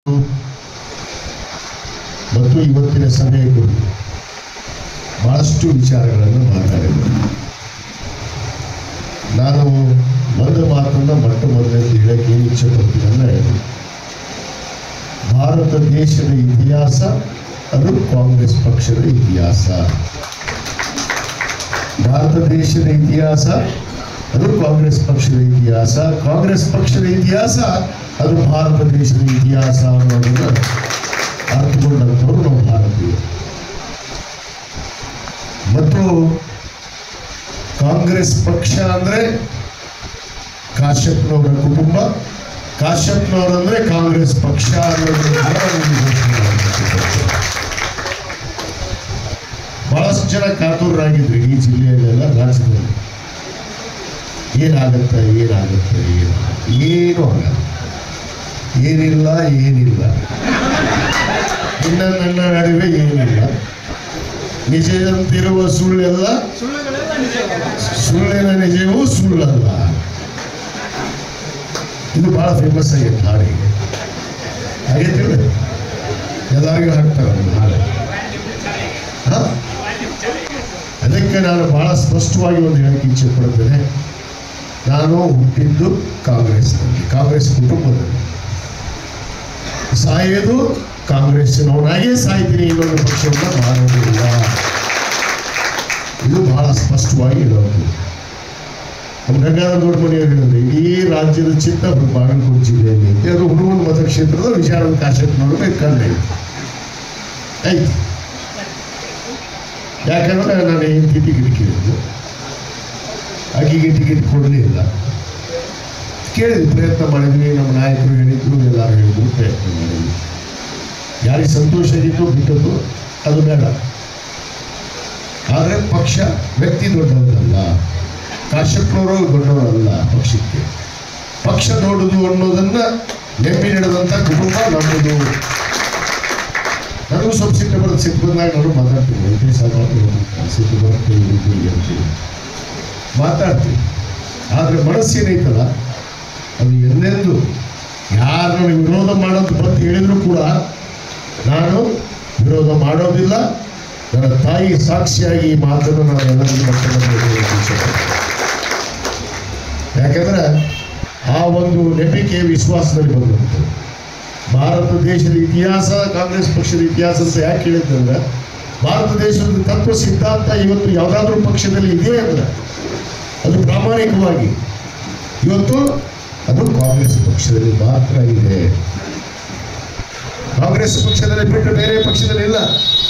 ಮತ್ತು ಇವತ್ತಿನ ಸಭೆಯ ಕುರಿತು ಬಹಳಷ್ಟು ವಿಚಾರಗಳನ್ನು ಮಾತಾಡಿದರು. ನಾನು ಒಂದು ಮಾತನ್ನು ಮೊಟ್ಟ ಮೊದಲನೇ ಹೇಳಕ್ಕೆ ಏನು ಇಚ್ಛೆ ಪಡ್ತೀನಿ ಅಂದರೆ, ಭಾರತ ದೇಶದ ಇತಿಹಾಸ ಅದು ಕಾಂಗ್ರೆಸ್ ಪಕ್ಷದ ಇತಿಹಾಸ. ಭಾರತ ದೇಶದ ಇತಿಹಾಸ ಅದು ಕಾಂಗ್ರೆಸ್ ಪಕ್ಷದ ಇತಿಹಾಸ. ಕಾಂಗ್ರೆಸ್ ಪಕ್ಷದ ಇತಿಹಾಸ ಅದು ಭಾರತ ದೇಶದ ಇತಿಹಾಸ ಅನ್ನೋದನ್ನು ಅರ್ಥಕೊಂಡಂಥವ್ರು ನಾವು ಭಾರತೀಯರು. ಮತ್ತು ಕಾಂಗ್ರೆಸ್ ಪಕ್ಷ ಅಂದರೆ ಕಾಶ್ಯಪ್ನವರ ಕುಟುಂಬ, ಕಾಶ್ಯಪ್ನವರಂದ್ರೆ ಕಾಂಗ್ರೆಸ್ ಪಕ್ಷ ಬಹಳಷ್ಟು ಜನ ಕಾತುರರಾಗಿದ್ರು ಈ ಜಿಲ್ಲೆಯಲ್ಲೆಲ್ಲ, ರಾಜ್ಯದಲ್ಲಿ. ಏನಾಗತ್ತೆ ಏನೂ ಆಗಲ್ಲ, ಏನಿಲ್ಲ ಇನ್ನ ನನ್ನ ನಡುವೆ ಏನಿಲ್ಲ, ನಿಜದಂತಿರುವ ಸುಳ್ಳೆಲ್ಲ ಸುಳ್ಳಿನ ನಿಜವೂ ಸುಳ್ಳಲ್ಲ. ಇದು ಬಹಳ ಫೇಮಸ್ ಆಗೈತೆ ಹಾಡಿಗೆ, ಆಗೈತಿಲ್ಲ? ಎಲ್ಲರಿಗೂ ಹಾಕ್ತಾರೆ ಹಾಡು. ಅದಕ್ಕೆ ನಾನು ಬಹಳ ಸ್ಪಷ್ಟವಾಗಿ ಒಂದು ಹೇಳಕ್ಕೆ ಇಚ್ಛೆ ಪಡುತ್ತೇನೆ. ನಾನು ಹುಟ್ಟಿದ್ದು ಕಾಂಗ್ರೆಸ್ನಲ್ಲಿ, ಕಾಂಗ್ರೆಸ್ ಕುಟುಂಬದಲ್ಲಿ. ಸಾಯೋದು ಕಾಂಗ್ರೆಸ್ಸಿನವನಾಗೇ ಸಾಯ್ತೀನಿ, ಇನ್ನೊಂದು ಪಕ್ಷವನ್ನು ಮಾಡೋದಿಲ್ಲ. ಇದು ಬಹಳ ಸ್ಪಷ್ಟವಾಗಿ ಹೇಳೋದು. ನಮ್ಮ ಗಂಗಾಧರ ದೊಡ್ಡ ಮನೆಯವರು ಹೇಳಿದ್ರೆ, ಇಡೀ ರಾಜ್ಯದ ಚಿತ್ತ ಬಾಗಲಕೋಟೆ ಜಿಲ್ಲೆಯಲ್ಲಿ ಐತಿ, ಅದು ಹುಡುಗನ ಮತಕ್ಷೇತ್ರದ ವಿಚಾರದ ಕಾಶ್ಯಪ್ನವ್ರು ಕಂಡು ಆಯ್ತು. ಯಾಕಂದ್ರೆ ನಾನು ಏನು ಟಿಕೆಟ್ ಕೇಳಿದ್ದು, ಆಕೆಗೆ ಟಿಕೆಟ್ ಕೊಡಲಿಲ್ಲ. ಕೇಳಿದ್ವಿ, ಪ್ರಯತ್ನ ಮಾಡಿದ್ವಿ, ನಮ್ಮ ನಾಯಕರು ಹೇಳಿದ್ರು, ಎಲ್ಲರೂ ಹೇಳಿದ್ರು, ಪ್ರಯತ್ನ ಮಾಡಿದ್ವಿ. ಯಾರಿಗೆ ಸಂತೋಷ ಆಗಿತ್ತು ಬಿಟ್ಟದ್ದು ಅದು ಬೇಡ. ಆದರೆ ಪಕ್ಷ ವ್ಯಕ್ತಿ ದೊಡ್ಡವರಲ್ಲ, ಕಾಶ್ಯಪ್ನವರು ದೊಡ್ಡವರಲ್ಲ. ಪಕ್ಷಕ್ಕೆ ಪಕ್ಷ ದೊಡ್ಡದು ಅನ್ನೋದನ್ನ ನೆಮ್ಮಿ ನಡೆದಂಥ ಕುಟುಂಬ ನಮ್ಮದು. ನನಗೂ ಸ್ವಲ್ಪ ಸಿಟ್ಟು ಬಂದಾಗ ನಾನು ಮಾತಾಡ್ತೀನಿ, ಸಿಟ್ಟು ಬರುತ್ತೆ ಅಂತೀವಿ, ಮಾತಾಡ್ತೀವಿ. ಆದರೆ ಮನಸ್ಸೇನೈತಲ್ಲ ಅದು ಎಂದೆಂದು ಯಾರು ನನಗೆ ವಿರೋಧ ಮಾಡೋದು ಬಂದು ಹೇಳಿದ್ರು ಕೂಡ ನಾನು ವಿರೋಧ ಮಾಡೋದಿಲ್ಲ. ನನ್ನ ತಾಯಿ ಸಾಕ್ಷಿಯಾಗಿ ಈ ಮಾತನ್ನು ನಾನು ಎಲ್ಲರಿಗೂ ಯಾಕಂದ್ರೆ ಆ ಒಂದು ನಂಬಿಕೆ ವಿಶ್ವಾಸದಲ್ಲಿ ಬಂದಂತೆ. ಭಾರತ ದೇಶದ ಇತಿಹಾಸ ಕಾಂಗ್ರೆಸ್ ಪಕ್ಷದ ಇತಿಹಾಸ ಅಂತ ಯಾಕೆ ಹೇಳಿದ್ದಂದ್ರೆ, ಭಾರತ ದೇಶದ ತತ್ವ ಸಿದ್ಧಾಂತ ಇವತ್ತು ಯಾವುದಾದ್ರೂ ಪಕ್ಷದಲ್ಲಿ ಇದೆ ಅಂದ್ರೆ ಅದು ಪ್ರಾಮಾಣಿಕವಾಗಿ ಇವತ್ತು ಅದು ಕಾಂಗ್ರೆಸ್ ಪಕ್ಷದಲ್ಲಿ ಮಾತ್ರ ಇದೆ. ಕಾಂಗ್ರೆಸ್ ಪಕ್ಷದಲ್ಲಿ ಬಿಟ್ಟು ಬೇರೆ ಪಕ್ಷದಲ್ಲಿ ಇಲ್ಲ.